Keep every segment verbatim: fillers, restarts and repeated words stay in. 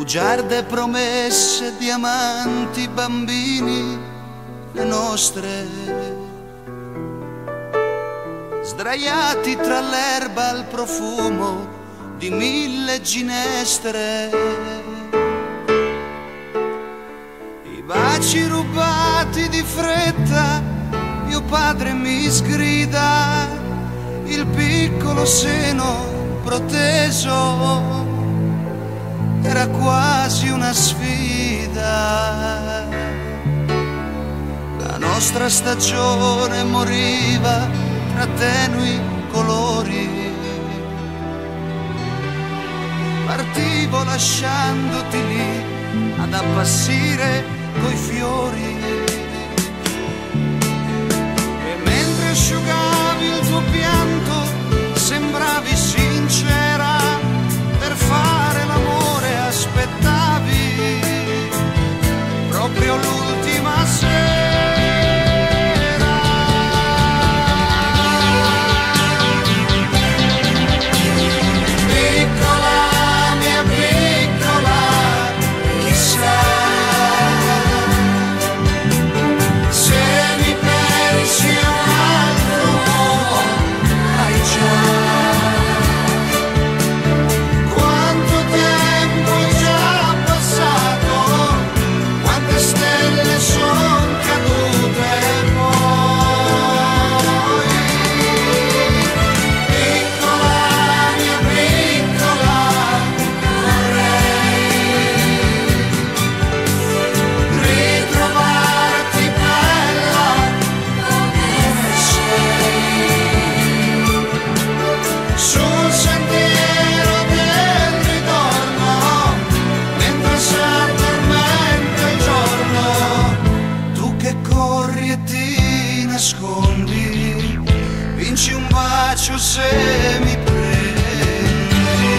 bugiarde promesse, diamanti, bambini, le nostre. Sdraiati tra l'erba al profumo di mille ginestre. I baci rubati di fretta, mio padre mi sgrida, il piccolo seno proteso. Era quasi una sfida. La nostra stagione moriva tra tenui colori. Partivo lasciandoti lì ad appassire coi fiori. E mentre asciugavi il tuo pianto sembravi sincera. Per fare l'amore aspettavi proprio l'ultima sera. Piccola, mia piccola, chissà se mi pensi un altro hai già. Vinci un bacio se mi prendi.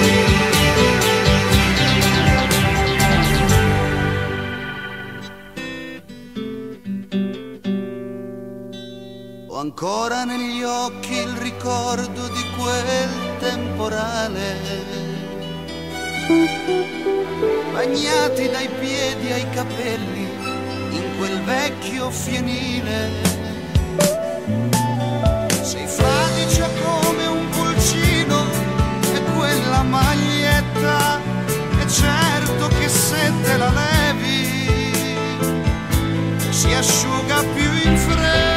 Ho ancora negli occhi il ricordo di quel temporale, bagnati dai piedi ai capelli in quel vecchio fienile. Sei fradicia come un pulcino e quella maglietta, è certo che se te la levi si asciuga più in fretta.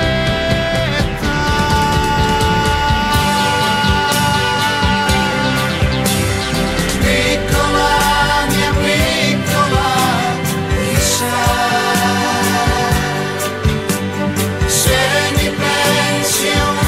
Piccola, mia piccola, chissà se mi pensi a un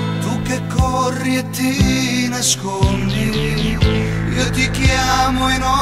nascondi, io ti chiamo in